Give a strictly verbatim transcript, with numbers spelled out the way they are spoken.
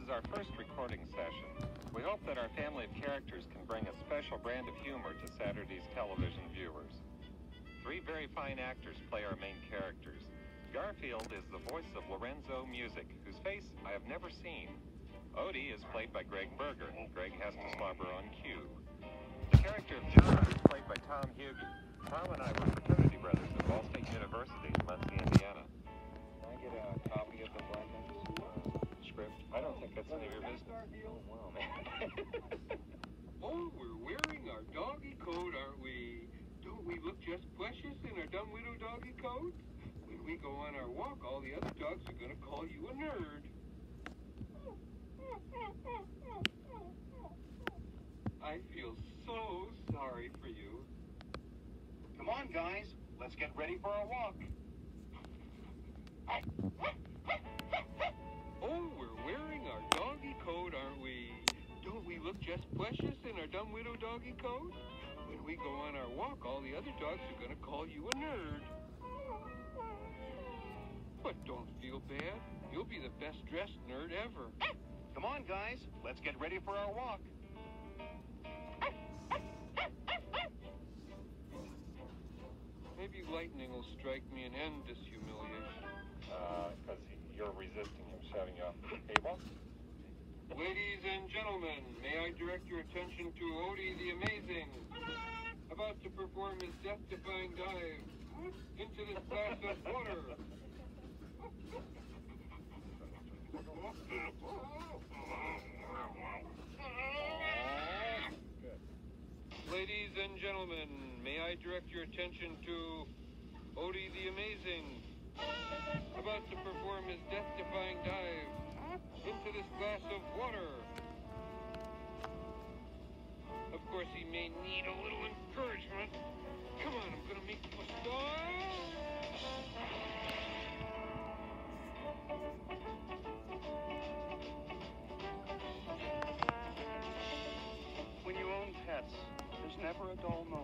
is our first recording session. We hope that our family of characters can bring a special brand of humor to Saturday's television viewers. Three very fine actors play our main characters. Garfield is the voice of Lorenzo Music, whose face I have never seen. Odie is played by Greg Berger. Greg has to slobber on cue. The character of John is played by Tom Hughey. Tom and I were fraternity brothers at Ball State University in Muncie, Indiana. Can I get a copy of the Blendings uh, script? I don't think that's any of your business. Oh, wow, man. Oh, we're wearing our doggy coat, aren't we? Don't we look just precious in our dumb widow doggy coat? When we go on our walk, all the other dogs are going to call you a nerd. I feel so sorry for you. Come on, guys. Let's get ready for our walk. Oh, we're wearing our doggy coat, aren't we? Don't we look just precious in our dumb widow doggy coat? When we go on our walk, all the other dogs are going to call you a nerd. But don't feel bad. You'll be the best dressed nerd ever. Come on, guys. Let's get ready for our walk. Maybe lightning will strike me and end this humiliation. Uh, because you're resisting him shoving you off the table. Ladies and gentlemen, may I direct your attention to Odie the Amazing, about to perform his death-defying dive into this glass of water. Ladies and gentlemen, may I direct your attention to Odie the Amazing, about to perform his death-defying dive into this glass of water. Of course, he may need a little encouragement. Come on, I'm gonna make you a star. When you own pets, there's never a dull moment.